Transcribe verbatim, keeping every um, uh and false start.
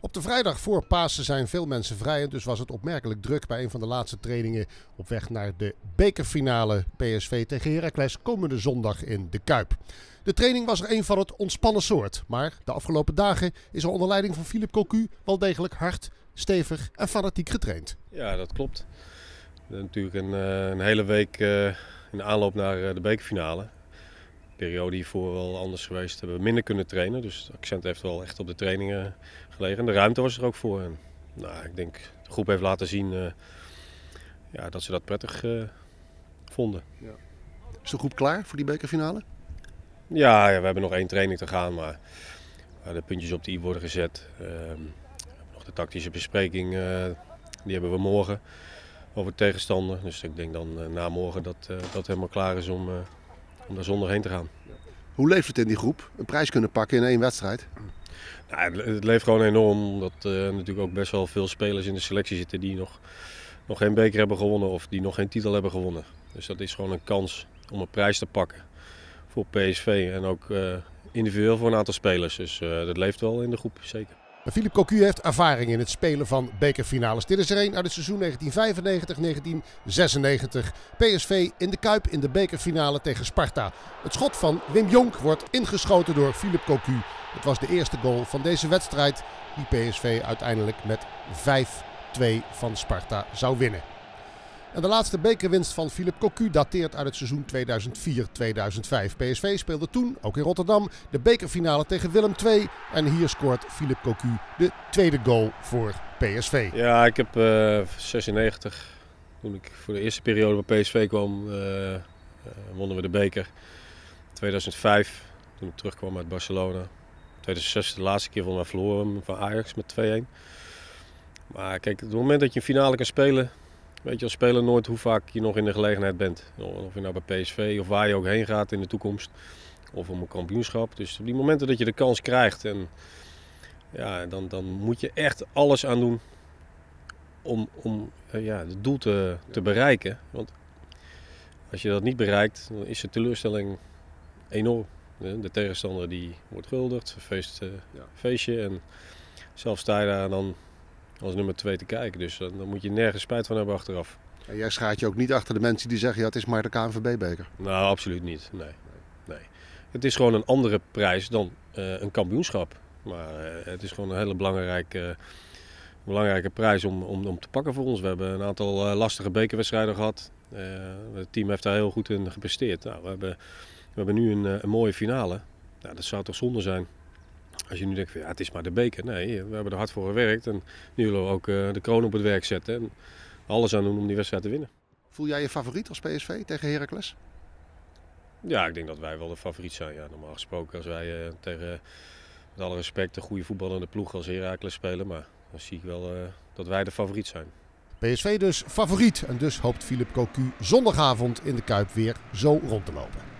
Op de vrijdag voor Pasen zijn veel mensen vrij en dus was het opmerkelijk druk bij een van de laatste trainingen op weg naar de bekerfinale P S V tegen Heracles komende zondag in de Kuip. De training was er een van het ontspannen soort, maar de afgelopen dagen is er onder leiding van Philippe Cocu wel degelijk hard, stevig en fanatiek getraind. Ja, dat klopt. Natuurlijk een, een hele week in aanloop naar de bekerfinale. De periode hiervoor wel anders geweest, hebben we minder kunnen trainen. Dus het accent heeft wel echt op de trainingen gelegen. En de ruimte was er ook voor. En, nou, ik denk de groep heeft laten zien uh, ja, dat ze dat prettig uh, vonden. Ja. Is de groep klaar voor die bekerfinale? Ja, ja, we hebben nog één training te gaan, maar uh, de puntjes op de i worden gezet. Uh, nog de tactische bespreking, uh, die hebben we morgen over de tegenstander. Dus ik denk dan uh, na morgen dat uh, dat helemaal klaar is om... Uh, om daar zondag heen te gaan. Hoe leeft het in die groep? Een prijs kunnen pakken in één wedstrijd? Nou, het leeft gewoon enorm, omdat er uh, natuurlijk ook best wel veel spelers in de selectie zitten die nog, nog geen beker hebben gewonnen of die nog geen titel hebben gewonnen. Dus dat is gewoon een kans om een prijs te pakken voor P S V en ook uh, individueel voor een aantal spelers. Dus uh, dat leeft wel in de groep, zeker. Philippe Cocu heeft ervaring in het spelen van bekerfinales. Dit is er een uit het seizoen negentien vijfennegentig negentien zesennegentig. P S V in de Kuip in de bekerfinale tegen Sparta. Het schot van Wim Jonk wordt ingeschoten door Philippe Cocu. Het was de eerste goal van deze wedstrijd die P S V uiteindelijk met vijf twee van Sparta zou winnen. En de laatste bekerwinst van Philippe Cocu dateert uit het seizoen tweeduizend vier tweeduizend vijf. P S V speelde toen, ook in Rotterdam, de bekerfinale tegen Willem twee. En hier scoort Philippe Cocu de tweede goal voor P S V. Ja, ik heb uh, zesennegentig, toen ik voor de eerste periode bij P S V kwam, uh, uh, wonnen we de beker. tweeduizend vijf, toen ik terugkwam uit Barcelona. tweeduizend zes, de laatste keer van we verloren van Ajax met twee-een. Maar kijk, op het moment dat je een finale kan spelen... Weet je als speler nooit hoe vaak je nog in de gelegenheid bent. Of je nou bij P S V of waar je ook heen gaat in de toekomst. Of om een kampioenschap. Dus op die momenten dat je de kans krijgt. En ja, dan, dan moet je echt alles aan doen om, om ja, het doel te, te bereiken. Want als je dat niet bereikt, dan is de teleurstelling enorm. De tegenstander die wordt guldigd, feest, uh, feestje. En zelf sta je daar dan... als nummer twee te kijken. Dus uh, dan moet je nergens spijt van hebben achteraf. En jij schaart je ook niet achter de mensen die zeggen, ja, het is maar de K N V B-beker. Nou, absoluut niet. Nee. Nee. Het is gewoon een andere prijs dan uh, een kampioenschap. Maar uh, het is gewoon een hele belangrijke, uh, belangrijke prijs om, om, om te pakken voor ons. We hebben een aantal uh, lastige bekerwedstrijden gehad. Uh, het team heeft daar heel goed in gepresteerd. Nou, we, hebben, we hebben nu een, een mooie finale. Nou, dat zou toch zonde zijn. Als je nu denkt, ja, het is maar de beker. Nee, we hebben er hard voor gewerkt en nu willen we ook uh, de kroon op het werk zetten. En alles aan doen om die wedstrijd te winnen. Voel jij je favoriet als P S V tegen Heracles? Ja, ik denk dat wij wel de favoriet zijn. Ja, normaal gesproken als wij uh, tegen, met alle respect, een goede voetballende ploeg als Heracles spelen. Maar dan zie ik wel uh, dat wij de favoriet zijn. P S V dus favoriet en dus hoopt Philippe Cocu zondagavond in de Kuip weer zo rond te lopen.